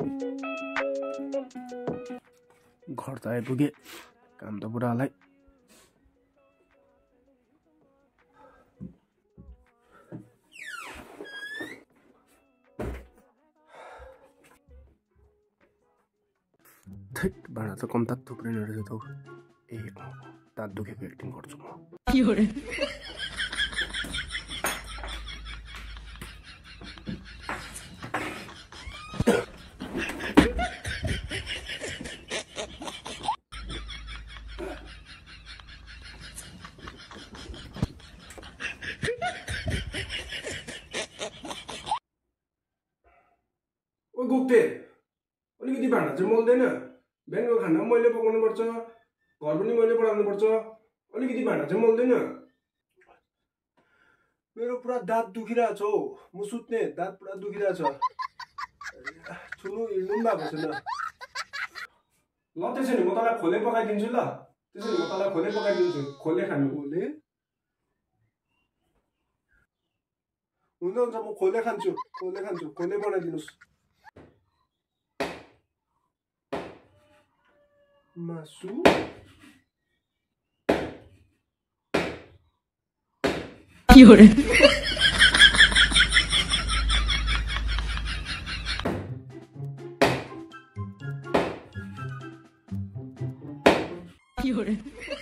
घर त आइपुगे काम त बुढालाई भाँडा त कम तातो थुप्रै रहेछ त ए दाँत दुखेको एक्टिङ गर्छु म ओ गुप्ते अलिकति भाँडा चाहिँ मोल्दैन बिहानको खाना पनि मैले पकाउनु पर्छ घर पनि मैले पढाउनु पर्छ अलिकति भाँडा चाहिँ मोल्दैन मेरो पुरा दाँत दुखिरहेछ हौ म सुत्ने दाँत पुरा दुखिरहेछ छुनु हिँड्नु पनि भएको छैन ल त्यसो नि म तँलाई खोले पकाइदिन्छु ल त्यसो नि म तँलाई खोले पकाइदिन्छु खोले खानु खोले हुन्छ हुन्छ म खोले खान्छु खोले बनाइदिनुहोस् Masu. Llore. Llore.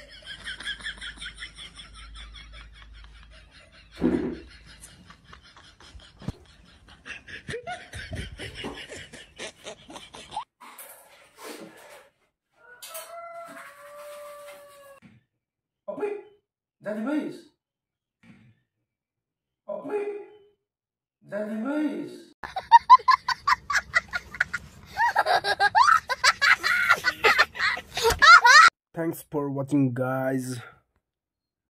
Daddy Boys. Oh wait. Daddy Boys. Thanks for watching guys.